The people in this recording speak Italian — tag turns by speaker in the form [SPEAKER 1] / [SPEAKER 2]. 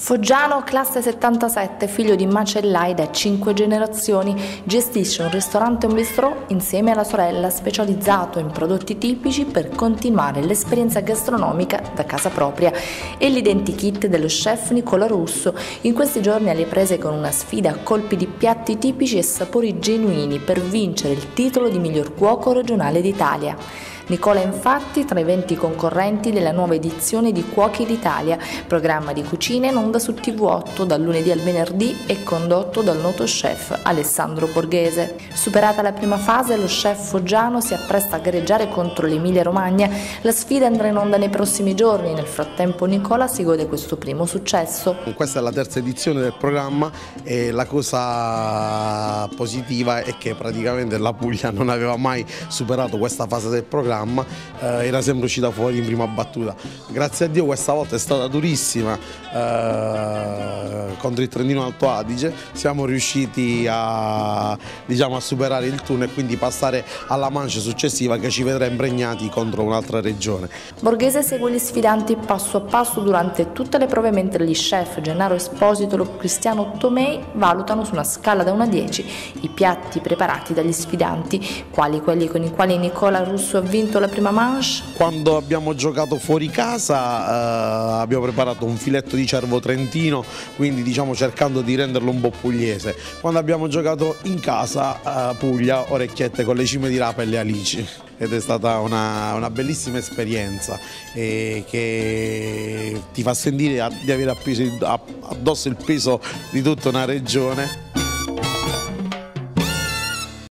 [SPEAKER 1] Foggiano, classe 77, figlio di macellai da 5 generazioni, gestisce un ristorante e un bistrò insieme alla sorella, specializzato in prodotti tipici per continuare l'esperienza gastronomica da casa propria. E l'identikit dello chef Nicola Russo, in questi giorni alle prese con una sfida a colpi di piatti tipici e sapori genuini per vincere il titolo di miglior cuoco regionale d'Italia. Nicola è infatti tra i 20 concorrenti della nuova edizione di Cuochi d'Italia, programma di cucina in onda su TV8 dal lunedì al venerdì e condotto dal noto chef Alessandro Borghese. Superata la prima fase, lo chef foggiano si appresta a gareggiare contro l'Emilia-Romagna. La sfida andrà in onda nei prossimi giorni. Nel frattempo Nicola si gode questo primo successo.
[SPEAKER 2] Questa è la terza edizione del programma e la cosa positiva è che praticamente la Puglia non aveva mai superato questa fase del programma. Era sempre uscita fuori in prima battuta. Grazie a Dio questa volta è stata durissima contro il Trentino Alto Adige. Siamo riusciti a superare il turno e quindi passare alla mancia successiva che ci vedrà impregnati contro un'altra regione.
[SPEAKER 1] Borghese segue gli sfidanti passo a passo durante tutte le prove, mentre gli chef Gennaro Esposito e Cristiano Tomei valutano su una scala da 1 a 10 i piatti preparati dagli sfidanti, quali quelli con i quali Nicola Russo ha vinto la prima manche.
[SPEAKER 2] Quando abbiamo giocato fuori casa abbiamo preparato un filetto di cervo trentino, quindi cercando di renderlo un po' pugliese. Quando abbiamo giocato in casa Puglia, orecchiette con le cime di rape e le alici. Ed è stata una bellissima esperienza che ti fa sentire di avere addosso il peso di tutta una regione.